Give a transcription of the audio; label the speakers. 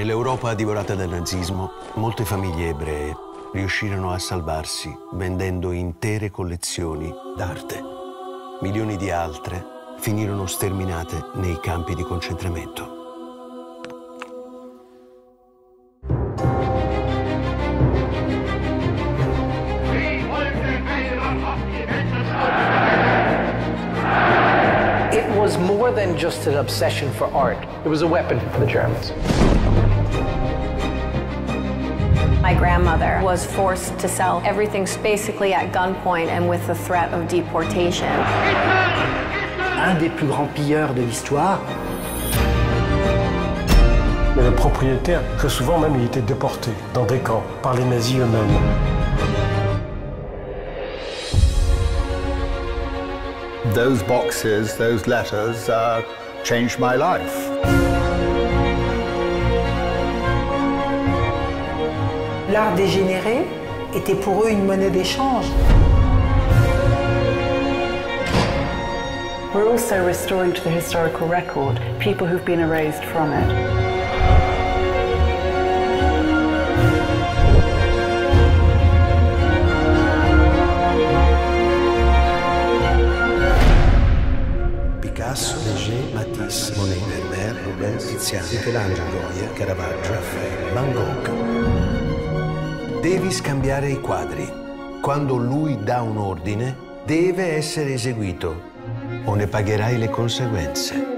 Speaker 1: Nell'Europa divorata dal nazismo, molte famiglie ebree riuscirono a salvarsi vendendo intere collezioni d'arte. Milioni di altre finirono sterminate nei campi di concentramento.
Speaker 2: It was more than just an obsession for art. It was a weapon for the Germans.
Speaker 3: My grandmother was forced to sell everything basically at gunpoint and with the threat of deportation.
Speaker 4: Un des plus grands pilleurs de l'histoire.
Speaker 5: Mais le propriétaire, très souvent même, il était déporté dans des camps par les nazis eux-mêmes.
Speaker 6: Those boxes, those letters changed my life.
Speaker 7: L'art dégénéré était pour eux une monnaie d'échange.
Speaker 8: We're also restoring to the historical record people who've been erased from it.
Speaker 1: Picasso, Leger, Matisse, Monet, Vermeer, Rubens, Tiziano, Michelangelo, Goya, Caravaggio, Raffaele, Van Gogh. Devi scambiare i quadri. Quando lui dà un ordine, deve essere eseguito o ne pagherai le conseguenze.